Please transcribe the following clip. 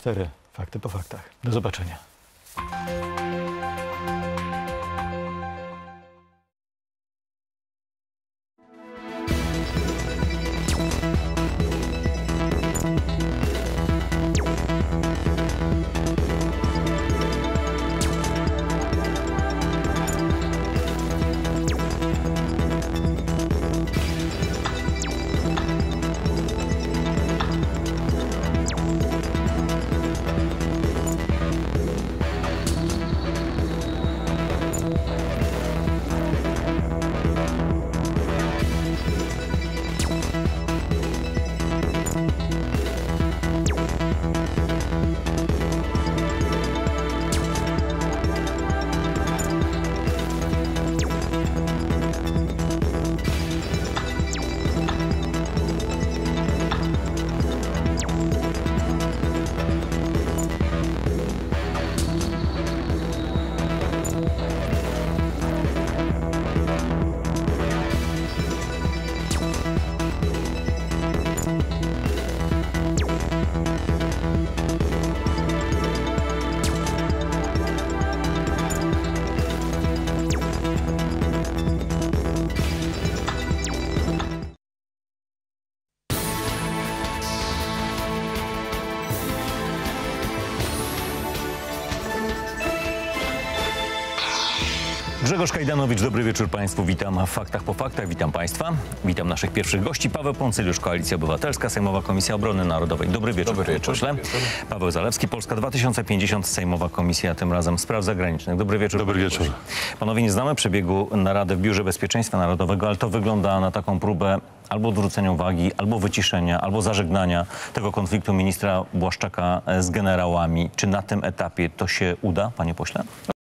24. Fakty po faktach. Do zobaczenia. Grzegorz Kajdanowicz, dobry wieczór Państwu. Witam w Faktach po faktach. Witam Państwa. Witam naszych pierwszych gości. Paweł Poncyljusz, Koalicja Obywatelska, Sejmowa Komisja Obrony Narodowej. Dobry wieczór. Dobry wieczór. Paweł Zalewski, Polska 2050, Sejmowa Komisja, tym razem Spraw Zagranicznych. Dobry wieczór. Dobry wieczór. Panowie, nie znamy przebiegu narady w Biurze Bezpieczeństwa Narodowego, ale to wygląda na taką próbę albo odwrócenia uwagi, albo wyciszenia, albo zażegnania tego konfliktu ministra Błaszczaka z generałami. Czy na tym etapie to się uda, panie pośle?